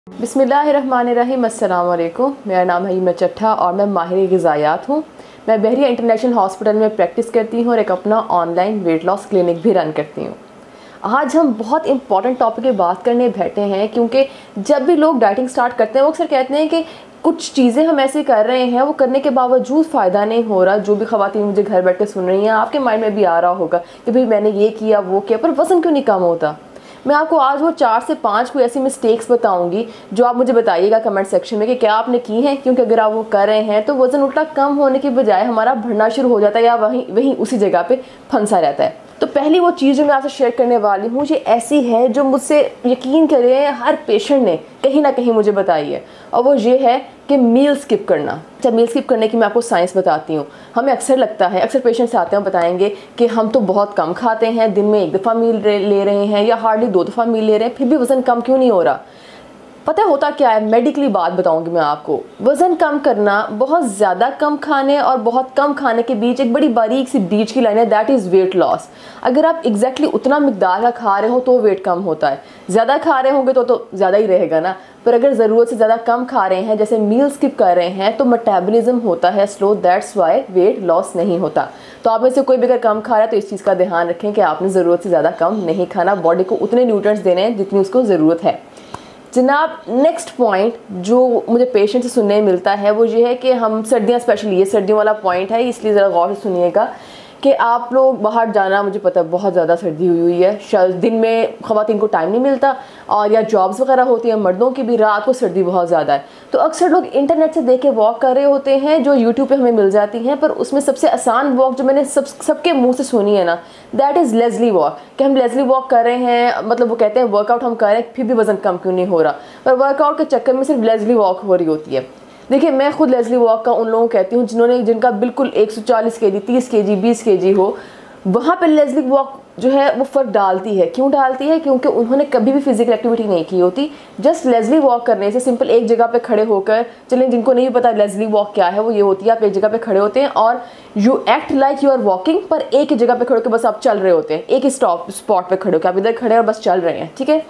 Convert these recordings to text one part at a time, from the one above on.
बिस्मिल्लाहिर्रहमानिर्रहीम, अस्सलाम वालेकुम। मेरा नाम है हीमा चट्ठा और मैं माहिर ग़िज़ायात हूँ। मैं बहरिया इंटरनेशनल हॉस्पिटल में प्रैक्टिस करती हूँ और एक अपना ऑनलाइन वेट लॉस क्लिनिक भी रन करती हूँ। आज हम बहुत इंपॉर्टेंट टॉपिक पे बात करने बैठे हैं, क्योंकि जब भी लोग डाइटिंग स्टार्ट करते हैं वो अक्सर कहते हैं कि कुछ चीज़ें हम ऐसे कर रहे हैं, वो करने के बावजूद फ़ायदा नहीं हो रहा। जो भी ख़वातीन मुझे घर बैठ के सुन रही हैं, आपके माइंड में भी आ रहा होगा कि भाई मैंने ये किया वो किया, पर वज़न क्यों नहीं कम होता। मैं आपको आज वो 4 से 5 कोई ऐसी मिस्टेक्स बताऊंगी जो आप मुझे बताइएगा कमेंट सेक्शन में कि क्या आपने की हैं, क्योंकि अगर आप वो कर रहे हैं तो वज़न उल्टा कम होने की बजाय हमारा बढ़ना शुरू हो जाता है या वहीं उसी जगह पे फंसा रहता है। तो पहली वो चीज़ जो मैं आपसे शेयर करने वाली हूँ ये ऐसी है जो मुझसे यकीन करें हर पेशेंट ने कहीं ना कहीं मुझे बताई है, और वो ये है कि मील स्किप करना। अच्छा, मील स्किप करने की मैं आपको साइंस बताती हूँ। हमें अक्सर लगता है, अक्सर पेशेंट्स आते हैं बताएंगे कि हम तो बहुत कम खाते हैं, दिन में 1 दफ़ा मील ले रहे हैं या हार्डली 2 दफ़ा मील ले रहे हैं, फिर भी वज़न कम क्यों नहीं हो रहा। पता होता क्या है, मेडिकली बात बताऊंगी मैं आपको। वज़न कम करना बहुत ज़्यादा कम खाने और बहुत कम खाने के बीच एक बड़ी बारीक सी बीच की लाइन है, दैट इज़ वेट लॉस। अगर आप एग्जैक्टली उतना मिकदार का खा रहे हो तो वेट कम होता है, ज़्यादा खा रहे होंगे तो ज़्यादा ही रहेगा ना। पर अगर ज़रूरत से ज़्यादा कम खा रहे हैं, जैसे मील स्किप कर रहे हैं, तो मेटाबॉलिज्म होता है slow, that's why weight loss नहीं होता। तो आप में से कोई भी अगर कम खा रहा है तो इस चीज़ का ध्यान रखें कि आपने ज़रूरत से ज़्यादा कम नहीं खाना, बॉडी को उतने न्यूट्रिएंट्स देने हैं जितनी उसको ज़रूरत है। जनाब, नेक्स्ट पॉइंट जो मुझे पेशेंट से सुनने मिलता है वो ये है कि हम सर्दियाँ, स्पेशली ये सर्दियों वाला पॉइंट है, इसलिए ज़रा गौर से सुनिएगा कि आप लोग बाहर जाना, मुझे पता है बहुत ज़्यादा सर्दी हुई है, दिन में ख़वातीन को टाइम नहीं मिलता और या जॉब्स वगैरह होती हैं, मर्दों की भी रात को सर्दी बहुत ज़्यादा है। तो अक्सर लोग इंटरनेट से देख के वॉक कर रहे होते हैं जो यूट्यूब पे हमें मिल जाती हैं, पर उसमें सबसे आसान वॉक जो मैंने सबके मुंह से सुनी है ना, दैट इज़ लेज़ली वॉक। कि हम लेज़ली वॉक कर रहे हैं, मतलब वो कहते हैं वर्कआउट हम कर रहे हैं फिर भी वज़न कम क्यों नहीं हो रहा, पर वर्कआउट के चक्कर में सिर्फ लेज़ली वॉक हो रही होती है। देखिए, मैं खुद लेज़ली वॉक का उन लोगों को कहती हूँ जिनका बिल्कुल 140 kg, 30 kg, 20 kg हो, वहाँ पर लेज़ली वॉक जो है वो फ़र्क डालती है। क्यों डालती है? क्योंकि उन्होंने कभी भी फिजिकल एक्टिविटी नहीं की होती। जस्ट लेज़ली वॉक करने से, सिंपल एक जगह पे खड़े होकर चलें, जिनको नहीं पता लेज़ली वॉक क्या है, वो ये होती है आप एक जगह पे खड़े होते हैं और you act like you are walking, पर एक ही जगह पे खड़े होकर बस आप चल रहे होते हैं, एक ही स्पॉट पे खड़े होकर आप इधर खड़े और बस चल रहे हैं, ठीक है।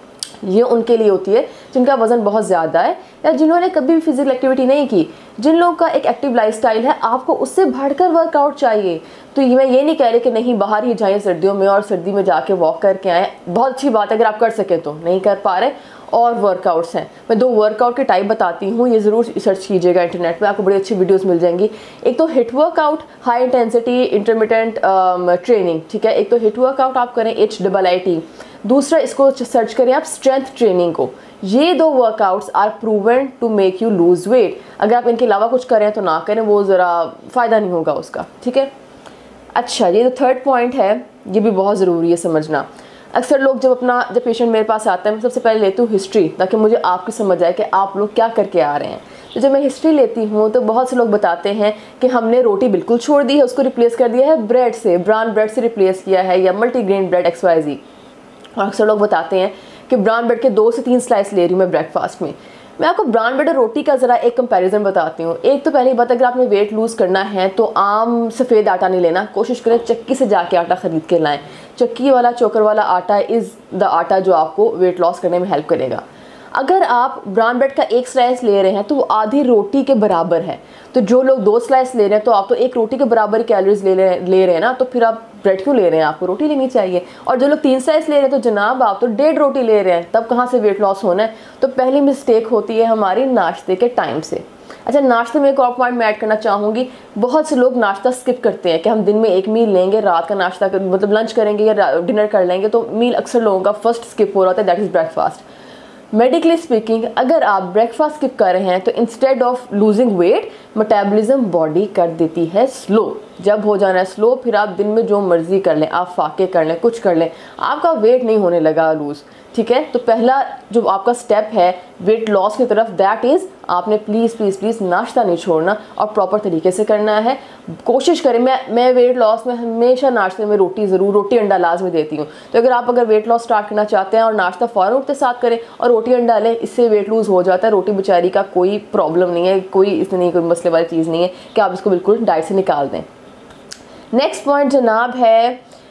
ये उनके लिए होती है जिनका वज़न बहुत ज़्यादा है या जिन्होंने कभी भी फिजिकल एक्टिविटी नहीं की। जिन लोगों का एक एक्टिव लाइफस्टाइल है, आपको उससे बढ़कर वर्कआउट चाहिए। तो मैं ये नहीं कह रही कि नहीं बाहर ही जाएं सर्दियों में और सर्दी में जाके वॉक करके आएँ, बहुत अच्छी बात है अगर आप कर सकें तो, नहीं कर पा रहे। और वर्कआउट्स हैं, मैं 2 वर्कआउट के टाइप बताती हूँ, ये ज़रूर सर्च कीजिएगा इंटरनेट पे, आपको बड़ी अच्छी वीडियोस मिल जाएंगी। एक तो HIIT workout, high intensity intermittent training, ठीक है। एक तो हिट वर्कआउट आप करें HIIT, दूसरा इसको सर्च करें आप स्ट्रेंथ ट्रेनिंग को। ये 2 workouts are proven to make you lose weight. अगर आप इनके अलावा कुछ करें तो ना करें, वो ज़रा फ़ायदा नहीं होगा उसका, ठीक है। अच्छा, ये जो 3rd पॉइंट है ये भी बहुत ज़रूरी है समझना। अक्सर लोग जब पेशेंट मेरे पास आता है, मैं सबसे पहले लेती हूँ हिस्ट्री, ताकि मुझे आपकी समझ आए कि आप लोग क्या करके आ रहे हैं। तो जब मैं हिस्ट्री लेती हूँ तो बहुत से लोग बताते हैं कि हमने रोटी बिल्कुल छोड़ दी है, उसको रिप्लेस कर दिया है ब्रेड से, ब्राउन ब्रेड से रिप्लेस किया है, या मल्टीग्रेन ब्रेड XYZ। और अक्सर लोग बताते हैं कि ब्राउन ब्रेड के 2 से 3 स्लाइस ले रही हूँ मैं ब्रेकफास्ट में। मैं आपको ब्राउन ब्रेड और रोटी का ज़रा एक कंपैरिजन बताती हूँ। एक तो पहली बात, अगर आपने वेट लूज़ करना है तो आम सफ़ेद आटा नहीं लेना, कोशिश करें चक्की से जाके आटा ख़रीद के लाएं। चक्की वाला, चोकर वाला आटा इज़ द आटा जो आपको वेट लॉस करने में हेल्प करेगा। अगर आप ब्राउन ब्रेड का 1 स्लाइस ले रहे हैं तो वो आधी रोटी के बराबर है। तो जो लोग 2 स्लाइस ले रहे हैं तो आप तो 1 रोटी के बराबर कैलोरीज ले रहे हैं ना, तो फिर आप ब्रेड क्यों ले रहे हैं, आपको रोटी लेनी चाहिए। और जो लोग 3 स्लाइस ले रहे हैं तो जनाब आप तो 1.5 रोटी ले रहे हैं, तब कहाँ से वेट लॉस होना है। तो पहली मिस्टेक होती है हमारी नाश्ते के टाइम से। अच्छा, नाश्ते में एक और पॉइंट मैं ऐड करना चाहूँगी, बहुत से लोग नाश्ता स्किप करते हैं कि हम दिन में 1 मील लेंगे, रात का नाश्ता मतलब लंच करेंगे या डिनर कर लेंगे, तो मील अक्सर लोगों का फर्स्ट स्किप हो रहा होता है, that is breakfast. Medically speaking, अगर आप ब्रेकफास्ट स्किप कर रहे हैं तो instead of losing weight, metabolism body कर देती है स्लो। जब हो जाना है स्लो, फिर आप दिन में जो मर्जी कर लें, आप फाके कर लें, कुछ कर लें, आपका वेट नहीं होने लगा लूज़, ठीक है। तो पहला जो आपका स्टेप है वेट लॉस की तरफ, दैट इज़ आपने प्लीज़ नाश्ता नहीं छोड़ना और प्रॉपर तरीके से करना है। कोशिश करें, मैं वेट लॉस में हमेशा नाश्ते में रोटी अंडा लाजमी देती हूँ। तो अगर वेट लॉस स्टार्ट करना चाहते हैं और नाश्ता फ़ौरन उठते साथ करें और रोटी अंडा लें, इससे वेट लूज़ हो जाता है। रोटी बेचारी का कोई प्रॉब्लम नहीं है, कोई मसले वाली चीज़ नहीं है कि आप इसको बिल्कुल डाइट से निकाल दें। नेक्स्ट पॉइंट जनाब है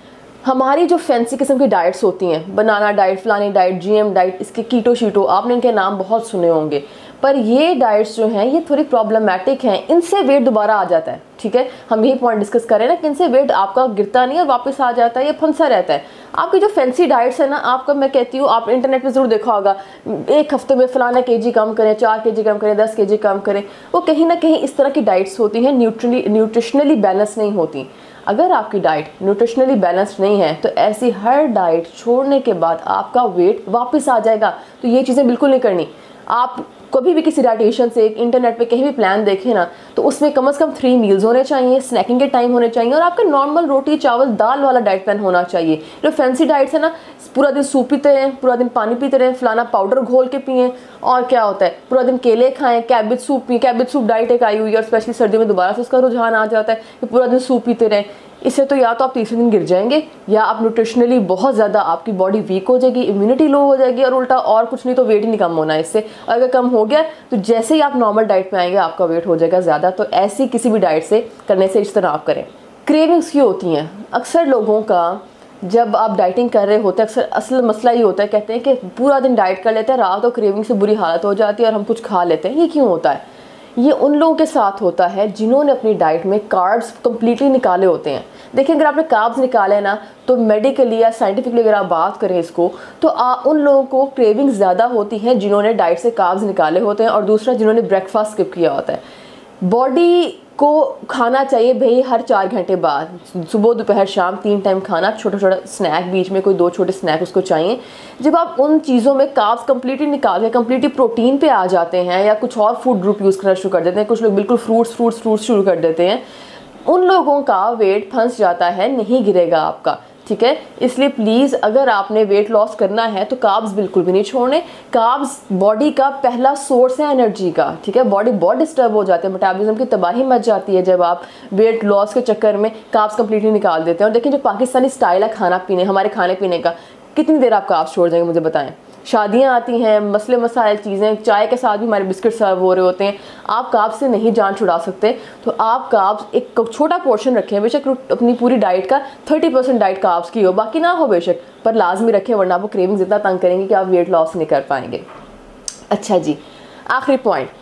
हमारी जो फैंसी किस्म की डाइट्स होती हैं, बनाना डाइट, फलानी डाइट, जीएम डाइट, इसके कीटो शीटो, आपने इनके नाम बहुत सुने होंगे, पर ये डाइट्स जो हैं ये थोड़ी प्रॉब्लमेटिक हैं। इनसे वेट दोबारा आ जाता है, ठीक है। हम यही पॉइंट डिस्कस करें ना कि इनसे वेट आपका गिरता नहीं है, वापस आ जाता है, ये फंसा रहता है। आपकी जो फैंसी डाइट्स है ना, आपका मैं कहती हूँ, आप इंटरनेट पे ज़रूर देखा होगा, एक हफ्ते में फलाना केजी कम करें, 4 केजी कम करें, 10 केजी कम करें, वो कहीं ना कहीं इस तरह की डाइट्स होती हैं, न्यूट्रिशनली बैलेंस नहीं होती। अगर आपकी डाइट न्यूट्रिशनली बैलेंस्ड नहीं है तो ऐसी हर डाइट छोड़ने के बाद आपका वेट वापस आ जाएगा। तो ये चीज़ें बिल्कुल नहीं करनी। आप कभी भी किसी डाइटिशियन से इंटरनेट पे कहीं भी प्लान देखें ना, तो उसमें कम से कम 3 मील्स होने चाहिए, स्नैकिंग के टाइम होने चाहिए, और आपका नॉर्मल रोटी चावल दाल वाला डाइट प्लान होना चाहिए। जो फैंसी डाइट्स है ना, पूरा दिन सूप पीते रहें, पूरा दिन पानी पीते रहें, फलाना पाउडर घोल के पिएं, और क्या होता है पूरा दिन केले खाएं, कैबेज सूप पिए। कैबेज सूप डाइट एक आई हुई है और स्पेशली सर्दियों में दोबारा से उसका रुझान आ जाता है कि पूरा दिन सूप पीते रहें। इससे तो या तो आप तीसरे दिन गिर जाएंगे, या आप न्यूट्रिशनली बहुत ज़्यादा आपकी बॉडी वीक हो जाएगी, इम्यूनिटी लो हो जाएगी, और उल्टा और कुछ नहीं तो वेट ही नहीं कम होना है इससे। अगर कम हो गया तो जैसे ही आप नॉर्मल डाइट पे आएंगे आपका वेट हो जाएगा ज़्यादा। तो ऐसी किसी भी डाइट से करने से इस तरह आप करें। क्रेविंग्स की होती हैं अक्सर लोगों का, जब आप डाइटिंग कर रहे होते हैं अक्सर असल मसला ये होता है, कहते हैं कि पूरा दिन डाइट कर लेते हैं, रात को क्रेविंग से बुरी हालत हो जाती है और हम कुछ खा लेते हैं। ये क्यों होता है? ये उन लोगों के साथ होता है जिन्होंने अपनी डाइट में कार्ब्स कम्प्लीटली निकाले होते हैं। देखिए, अगर आपने कार्ब्स निकाले ना, तो मेडिकली या साइंटिफिकली अगर आप बात करें इसको, तो उन लोगों को क्रेविंग ज़्यादा होती है जिन्होंने डाइट से कार्ब्स निकाले होते हैं, और दूसरा जिन्होंने ब्रेकफास्ट स्किप किया होता है। बॉडी को खाना चाहिए भाई हर 4 घंटे बाद, सुबह दोपहर शाम 3 टाइम खाना, छोटा छोटा स्नैक बीच में, कोई 2 छोटे स्नैक उसको चाहिए। जब आप उन चीज़ों में कार्ब्स कंप्लीटली निकाल के कंप्लीटली प्रोटीन पे आ जाते हैं, या कुछ और फूड ग्रुप यूज़ करना शुरू कर देते हैं, कुछ लोग बिल्कुल फ्रूट्स शुरू कर देते हैं, उन लोगों का वेट फंस जाता है, नहीं गिरेगा आपका, ठीक है। इसलिए प्लीज़ अगर आपने वेट लॉस करना है तो कार्ब्स बिल्कुल भी नहीं छोड़ने। कार्ब्स बॉडी का पहला सोर्स है एनर्जी का, ठीक है। बॉडी बहुत डिस्टर्ब हो जाती है, मेटाबॉलिज्म की तबाही मच जाती है जब आप वेट लॉस के चक्कर में कार्ब्स कंप्लीटली निकाल देते हैं। और देखिए, जो पाकिस्तानी स्टाइल है खाना पीने, हमारे खाने पीने का, कितनी देर आप कार्ब्स छोड़ जाएंगे मुझे बताएं। शादियां आती हैं, मसले मसाइल चीज़ें, चाय के साथ भी हमारे बिस्किट सर्व हो रहे होते हैं, आप कार्ब्स से नहीं जान छुड़ा सकते। तो आप कार्ब्स एक छोटा पोर्शन रखें, बेशक अपनी पूरी डाइट का 30% डाइट कार्ब्स की हो, बाकी ना हो बेशक, पर लाजमी रखें, वरना आपको क्रेविंग्स इतना तंग करेंगे कि आप वेट लॉस नहीं कर पाएंगे। अच्छा जी, आखिरी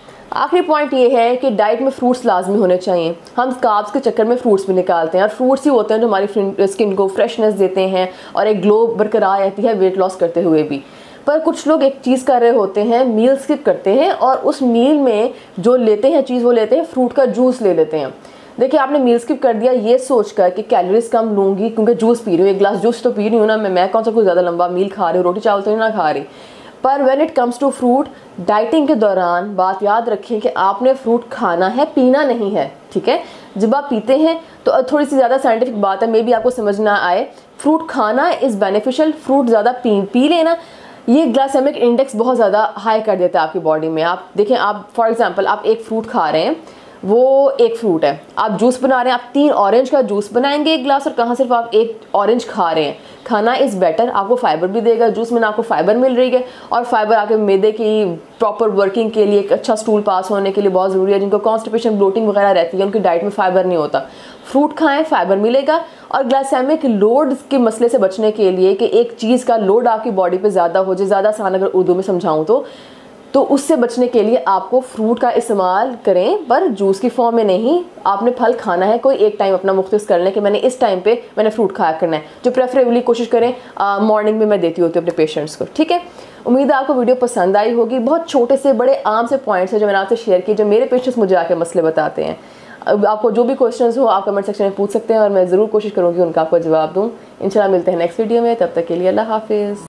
पॉइंट ये है कि डाइट में फ्रूट्स लाजमी होने चाहिए। हम कार्ब्स के चक्कर में फ्रूट्स भी निकालते हैं, और फ्रूट्स ही होते हैं जो हमारी स्किन को फ्रेशनेस देते हैं और एक ग्लो बरकरार रहती है वेट लॉस करते हुए भी। पर कुछ लोग एक चीज़ कर रहे होते हैं, मील स्किप करते हैं, और उस मील में जो लेते हैं चीज़, वो लेते हैं फ्रूट का जूस ले लेते हैं। देखिए, आपने मील स्किप कर दिया ये सोचकर कि कैलोरीज कम लूँगी क्योंकि जूस पी रही हूँ, 1 गिलास जूस तो पी रही हूँ ना मैं कौन सा कुछ ज़्यादा लंबा मील खा रही हूँ, रोटी चावल तो नहीं ना खा रही। पर when it comes to fruit, dieting के दौरान बात याद रखें कि आपने फ्रूट खाना है, पीना नहीं है, ठीक है। जब आप पीते हैं तो थोड़ी सी ज़्यादा साइंटिफिक बात है, मे बी आपको समझ ना आए, फ्रूट खाना इज़ बेनिफिशियल। फ्रूट ज़्यादा पी लेना, ये ग्लाइसेमिक इंडेक्स बहुत ज़्यादा हाई कर देता है आपकी बॉडी में। आप देखें, आप फॉर एग्जांपल आप एक फ्रूट खा रहे हैं, वो एक फ्रूट है, आप जूस बना रहे हैं, आप 3 ऑरेंज का जूस बनाएंगे 1 गिलास, और कहाँ सिर्फ आप 1 ऑरेंज खा रहे हैं। खाना इज़ बेटर, आपको फाइबर भी देगा, जूस में आपको फाइबर मिल रही है, और फाइबर आपके मैदे की प्रॉपर वर्किंग के लिए, एक अच्छा स्टूल पास होने के लिए बहुत ज़रूरी है। जिनको कॉन्स्टिपेशन ब्लोटिंग वगैरह रहती है, उनकी डाइट में फाइबर नहीं होता, फ्रूट खाएं, फाइबर मिलेगा। और ग्लाइसेमिक लोड के मसले से बचने के लिए कि एक चीज़ का लोड आपकी बॉडी पे ज़्यादा हो जाए, ज़्यादा आसान अगर उर्दू में समझाऊँ तो उससे बचने के लिए आपको फ्रूट का इस्तेमाल करें, पर जूस की फॉर्म में नहीं। आपने फल खाना है, कोई एक टाइम अपना मुख्तस कर लें कि मैंने इस टाइम पे मैंने फ्रूट खाया करना है, जो प्रेफरेबली कोशिश करें मॉर्निंग में मैं देती होती हूँ अपने पेशेंट्स को, ठीक है। उम्मीद है आपको वीडियो पसंद आई होगी। बहुत छोटे से बड़े आम से पॉइंट्स हैं जो मैंने आपसे शेयर किए, जो मेरे पेशेंट्स मुझे आके मसले बताते हैं। आपको जो भी क्वेश्चंस हो आप कमेंट सेक्शन में पूछ सकते हैं, और मैं ज़रूर कोशिश करूँगी उनका आपको जवाब दूँ। इंशाल्लाह मिलते हैं नेक्स्ट वीडियो में, तब तक के लिए अल्लाह हाफिज़।